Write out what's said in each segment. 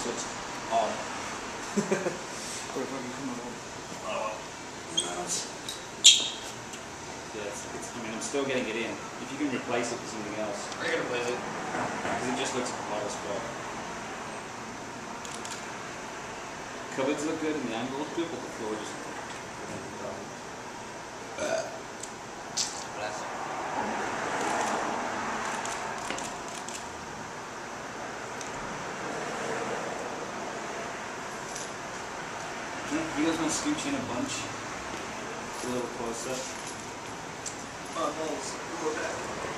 looks odd. Or if I can come along. Oh, no, yeah, I mean, I'm still getting it in. If you can replace it with something else. I can replace it. Because it just looks odd as fuck. Cupboards look good and the angle looks good, but the floor just... Bless it. You guys want to scooch in a bunch? A little closer. Oh, thanks. We'll go back.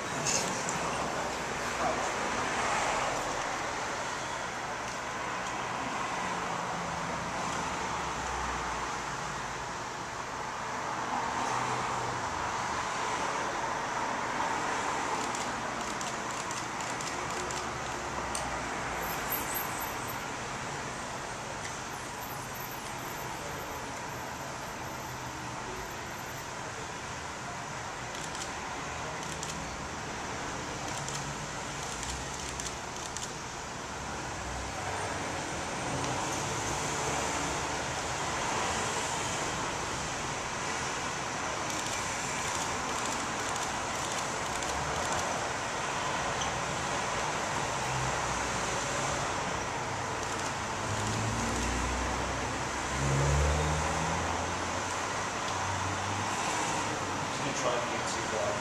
Try and get too loud.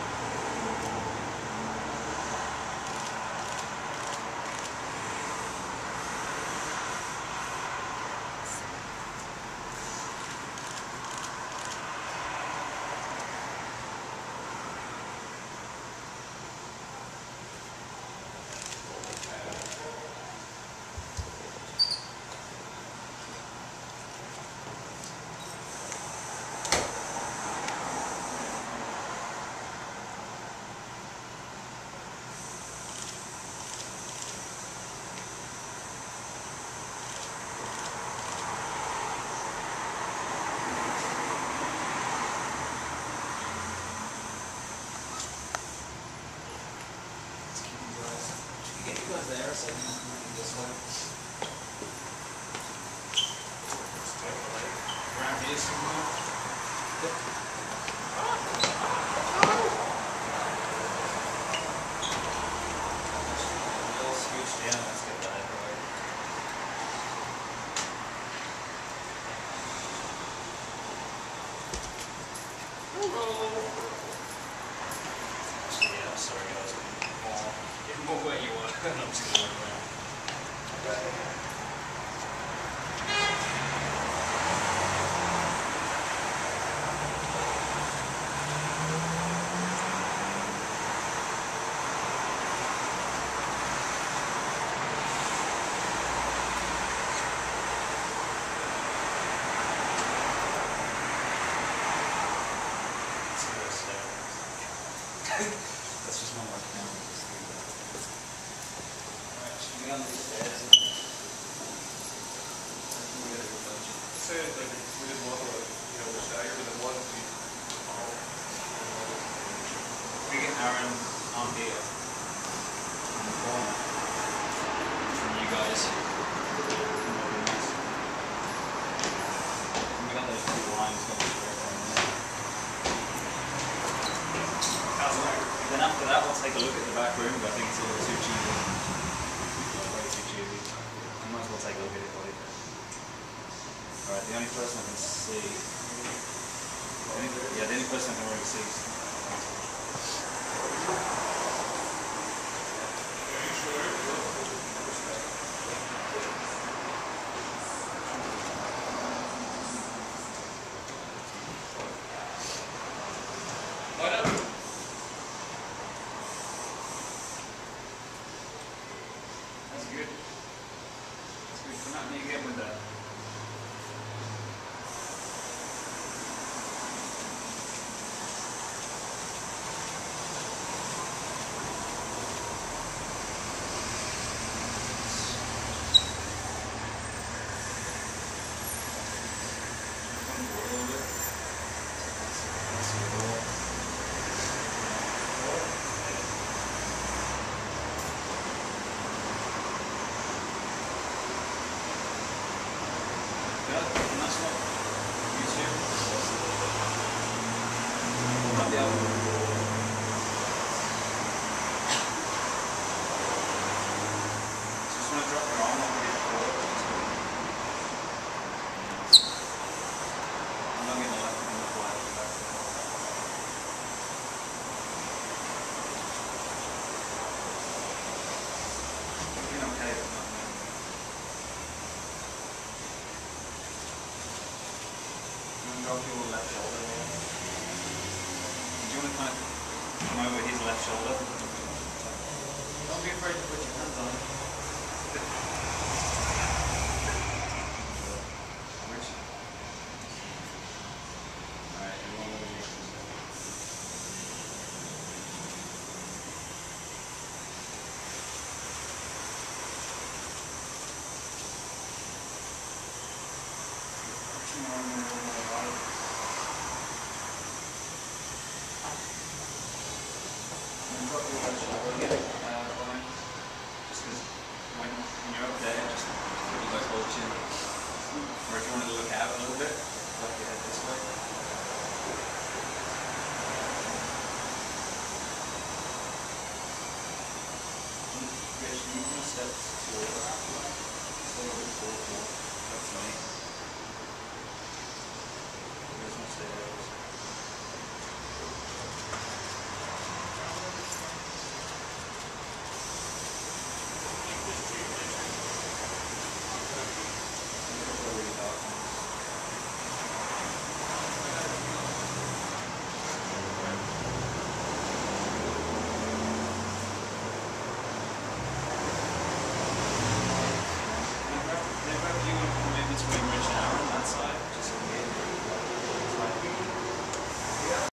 Get you guys there so you can move this way. Just take it like around here somewhere. Little scooch down, let's get that out of the way. Actually, yeah, sorry guys. Move where you want. I'm just going to work around. Okay. That's just my work now. On these stairs. Say like we didn't want to, stagger, but then one We get Aaron on here on the corner, and you guys come over next. We got those two lines going straight down there. Then after that, we'll take a look at the back room, but I think it's a little too cheesy. Might as well take a look at it later. Alright, the only person I can see... the only person I can really see is... That's good. Come at me again with that. come over his left shoulder. Don't be afraid to put your hands on it.